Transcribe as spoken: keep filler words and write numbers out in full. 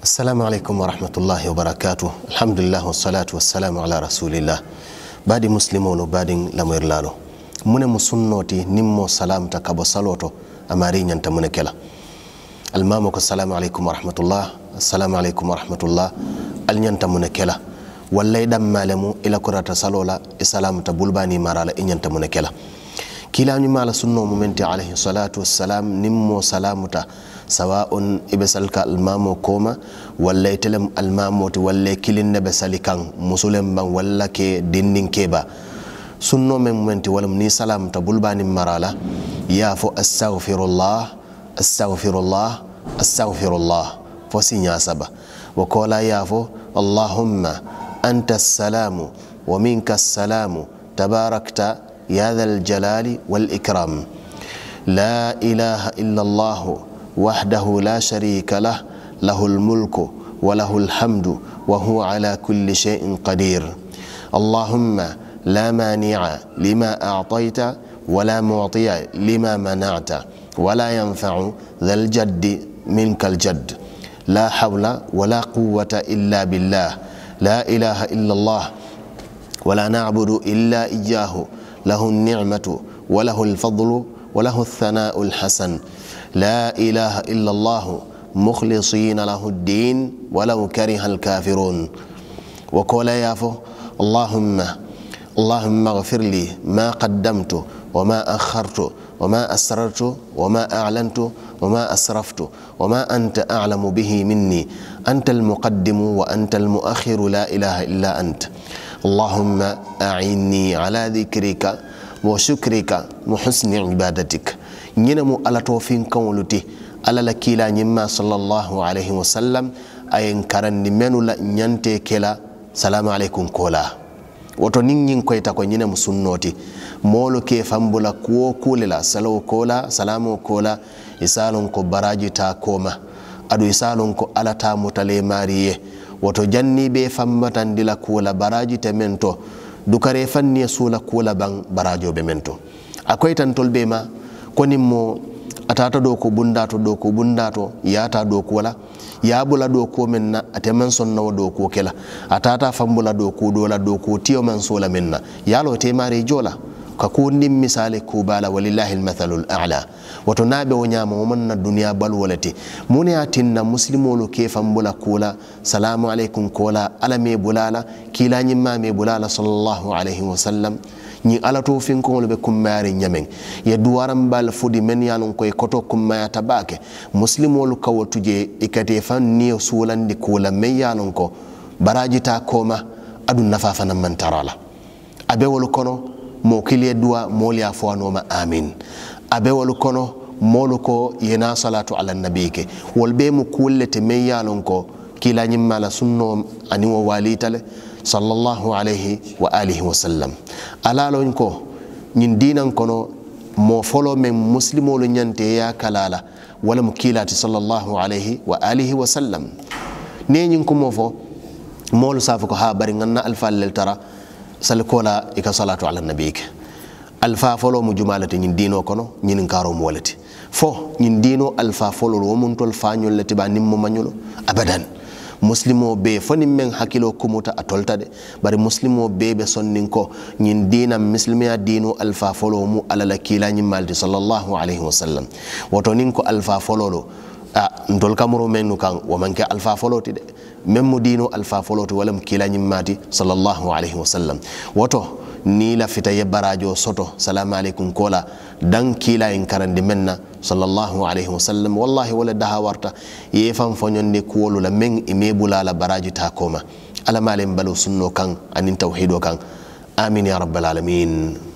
Assalamu alaikum wa rahmatullahi wa barakatuh. Alhamdulillah wa salatu wa salamu ala rasulillah. Badi muslimonu badin lamoyir lalo. Mune musunnoti nimmo salam ta kabo saloto amari nyanta mune kela. Almamu ko assalamu alaikum wa rahmatullah. Assalamu alaikum wa rahmatullah. Al nyanta mune kela. Wallay dam malemu ila kurata salola isalamu ta bulbani marala inyanta mune kela. Kila nyumala sunno momenti alayhi salatu wassalam nimmo salamuta sawa'un ibesalka almamo koma walla telem almamoti walla kilinne be salikan musulem ban walla ke dinnin keba sunno men momenti wala ni salamuta bulbani marala ya fo astaghfirullah astaghfirullah astaghfirullah fo sinya saba wa kola ya fo allahumma anta assalamu wa minka assalamu tabarakta يا ذا الجلال والإكرام لا إله إلا الله وحده لا شريك له له الملك وله الحمد وهو على كل شيء قدير اللهم لا مانع لما أعطيت ولا معطي لما منعت ولا ينفع ذا الجد منك الجد لا حول ولا قوة إلا بالله لا إله إلا الله ولا نعبد إلا إياه له النعمة وله الفضل وله الثناء الحسن لا إله إلا الله مخلصين له الدين ولو كره الكافرون وقال يافو اللهم اللهم اغفر لي ما قدمت وما أخرت وما أسررت وما أعلنت وما أسرفت وما أنت أعلم به مني أنت المقدم وأنت المؤخر لا إله إلا أنت اللهم أعني على ذكرك وشكرك وحسن عبادتك نينمو على توفين كولتي على لكيلا نيما صلى الله عليه وسلم أين كرن منو لا نيانتي كلا سلام عليكم كولا woto nin nyin koyta ko nyina musunnoti molo ke fambula kuo kulela salo kola salamu kola isalon ko baraji ta koma adu isalon ko alata mutale mariye woto janni be fammatan dila kula baraji temento dukare fanni sula kula bang barajo be mento akoy tan tolbe ma konimmo atata do ko bundato do ko bundato yata do ko wala yabula do ko menna ateman sonna do ko kela atata fambula do ko dola do ko tiyo man sola menna yalo te mare jola ka ko nim misale ko bala walillahi almathalul a'la wato nabe wonyama wonna dunya bal walati muni atinna muslimolu ke fambula kula salamu alaikum kola alame bulala kila nyimma me bulala sallallahu alaihi wasallam ni alato fin ko be kummare nyamen ye duwaram bal fudi men yalon koy koto kummaya tabake muslimolu kawtuje ikate fan ni sulandi kula men yalon ko baraji ta koma adun nafafa nan man tarala abe wol kono mo kiliye duwa moli afwano ma amin abe wol kono molu ko yena salatu ala nabike wolbe mu kullete men yalon ko kila nyimma la sunno ani wo walitale sallallahu alayhi wa alihi wa sallam alalo ko nyin dinan kono mo folo men muslimolu nyante ya kalala wala mukilati sallallahu alayhi wa alihi wa sallam ne nyin ko mo fo molu safu ko ha bari nganna alfa lel tara sal kola ika salatu ala nabike alfa folo mu jumalati nyin dino kono nyin karo mo walati fo nyin dino alfa folo wo mun tol fañol lati ba nimmo mañulo abadan muslimo be foni men hakilo kumuta atolta de bari muslimo be be sonnin ko nyin dina muslimiya dino alfa folo mu alala kila nyi maldi sallallahu alaihi wasallam woto nin ko alfa folo lo a ndol kamuro men kan wo manke alfa folo ti de memmu dino alfa folo to walam kila nyi mati sallallahu alaihi wasallam woto ni la fitaye barajo soto salamu alaikum kola dan kila en karande menna sallallahu alaihi wasallam wallahi wala daha warta ye fam fonjonde kuwolu la men imebula la baraji ta koma ala malen balu sunno kan anin tawhido kan amin ya rabbal alamin.